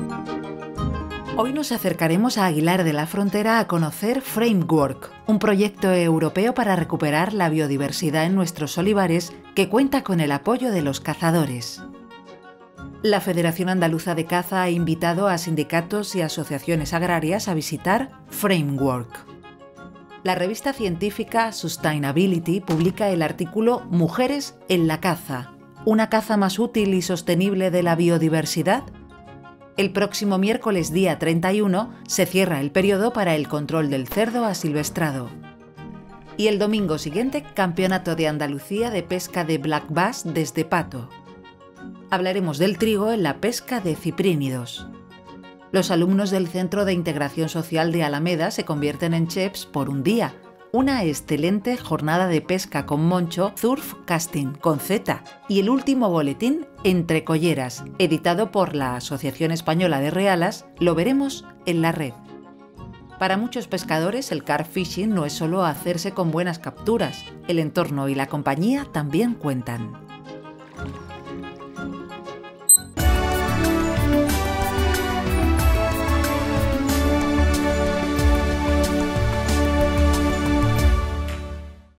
Hoy nos acercaremos a Aguilar de la Frontera a conocer Framework, un proyecto europeo para recuperar la biodiversidad en nuestros olivares que cuenta con el apoyo de los cazadores. La Federación Andaluza de Caza ha invitado a sindicatos y asociaciones agrarias a visitar Framework. La revista científica Sustainability publica el artículo Mujeres en la caza, ¿una caza más útil y sostenible de la biodiversidad? El próximo miércoles día 31 se cierra el periodo para el control del cerdo asilvestrado. Y el domingo siguiente, Campeonato de Andalucía de Pesca de Black Bass desde Pato. Hablaremos del trigo en la pesca de ciprínidos. Los alumnos del Centro de Integración Social de Alameda se convierten en chefs por un día. Una excelente jornada de pesca con Moncho, Surf Casting con Z y el último boletín Entre Colleras, editado por la Asociación Española de Realas, lo veremos en la red. Para muchos pescadores el carp fishing no es solo hacerse con buenas capturas, el entorno y la compañía también cuentan.